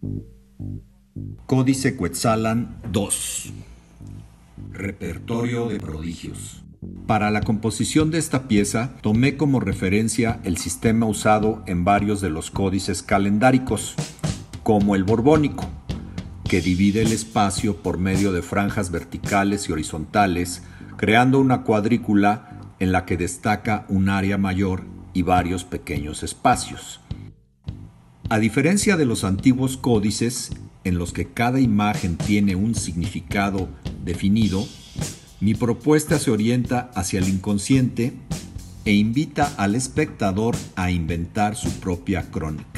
Códice Quetzalan II. Repertorio de prodigios. Para la composición de esta pieza tomé como referencia el sistema usado en varios de los códices calendáricos, como el borbónico, que divide el espacio por medio de franjas verticales y horizontales, creando una cuadrícula en la que destaca un área mayor y varios pequeños espacios. A diferencia de los antiguos códices, en los que cada imagen tiene un significado definido, mi propuesta se orienta hacia el inconsciente e invita al espectador a inventar su propia crónica.